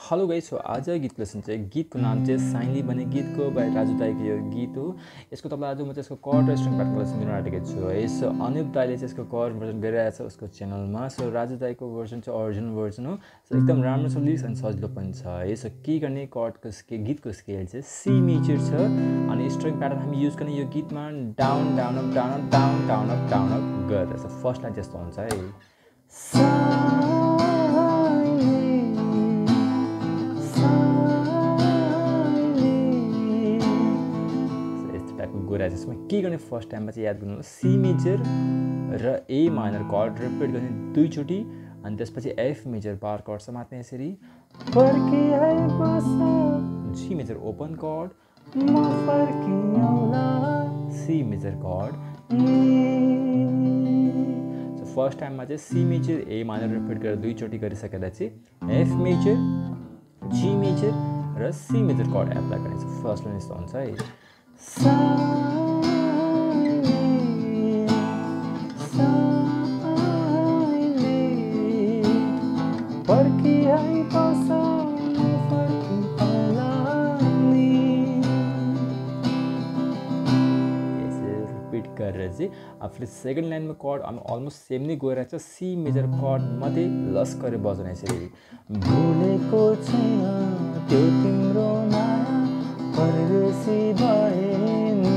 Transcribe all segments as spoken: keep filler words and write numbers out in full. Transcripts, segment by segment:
Hello guys, so आज गीतको lesson चाहिँ गीतको नाम चाहिँ साइली भन्ने गीतको बाई राजु दाईको यो गीत हो। यसको तपाईँलाई आज म चाहिँ यसको कर्ड र स्ट्रिङ प्याटर्न लेसन दिन आँटेको छु है। सो अनुप दाईले चाहिँ यसको कर्ड भर्जन गरिरहेको छ उसको च्यानलमा। सो राजु दाईको भर्जन चाहिँ ओरिजिनल भर्जन हो। सो एकदम राम्रो छ, लिरिक्स अनि सजिलो पनि छ है। सो के गर्ने, कर्डको स्के गीतको स्केल चाहिँ सी मेजर छ अनि स्ट्रिङ प्याटर्न हामी युज गर्ने यो गीतमा down down up down up down down up down up गरेर। सो फर्स्ट लाइन त्यस्तो हुन्छ है। यसमा के गर्ने, फर्स्ट टाइममा चाहिँ याद गर्नु, सी मेजर र ए माइनर कर्ड रिपिट गर्ने दुईचोटि अनि त्यसपछि एफ मेजर बार कर्ड समात्ने यसरी, G major open chord, C major chord. So first टाइममा चाहिँ C major A minor repeat गरेर दुईचोटि गरिसकेर चाहिँ एफ मेजर, जी मेजर र सी मेजर कर्ड एप्लाई गर्ने। फर्स्ट लाइन यस्तो हुन्छ है। गरेर चाहिँ आफूले सेकेन्ड लाइनमा कर्ड हामी अलमोस्ट सेम नै गएर चाहिँ सी मेजर कर्ड मात्रै लस गरेर बजाउने यसरी, भुलेको छैन त्यो तिम्रो माया परदेशी भए नि,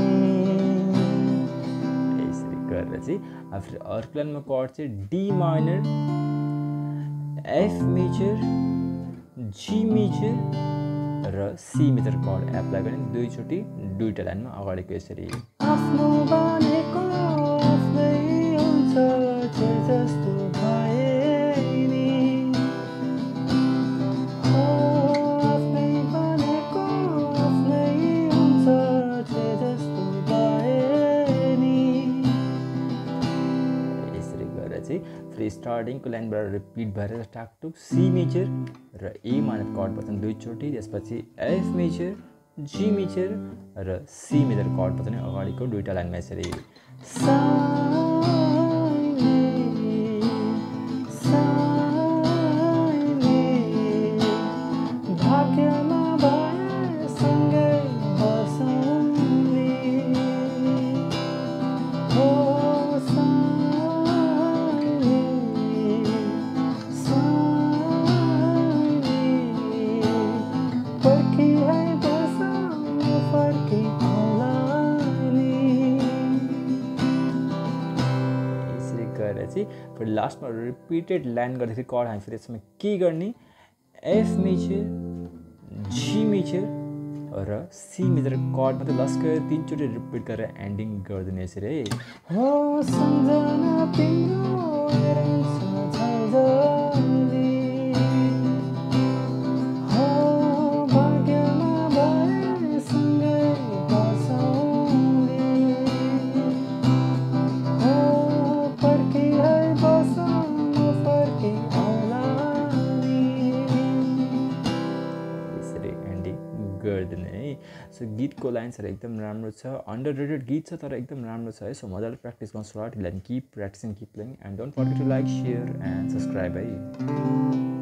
यसरी गरेर चाहिँ आफूले अर्को लाइनमा कर्ड चाहिँ D minor, F major, G major र सी मेजर कर्ड एप्लाई गर्ने दुईचोटि दुईवटा लाइनमा अगाडिको यसरी। आफ्नो भनेको आफ्नै हुन्छ जस्तो भए नि, हो आफ्नै भनेको आफ्नै हुन्छ जस्तो भए नि, यसरी गरेर चाहिँ फेरि स्टार्टिङको लाइनबाट रिपिट भएर टाकटुक सी मेजर र ए माइनर कर्ड बजाउने दुईचोटि, त्यसपछि एफ मेजर, जी मेजर र सी मेजर कर्ड बजाउने अगाडिको दुईवटा लाइनमा यसरी। फेरि लास्टमा रिपिटेड लाइन गर्दाखेरि कर्ड हामी फेरि यसमा के गर्ने, एफ मेजर, जी मेजर र सी मेजर कर्ड मात्रै लस गरेर तिनचोटि रिपिट गरेर एन्डिङ गरिदिने यसरी है। हो सम्झना तिम्रो गरिदिने है। सो गीतको लाइन्सहरू एकदम राम्रो छ, अन्डर रेटेड गीत छ तर एकदम राम्रो छ है। सो मजाले प्र्याक्टिस गर्नु, start keep practising, keep playing and don't forget to like, share and subscribe है।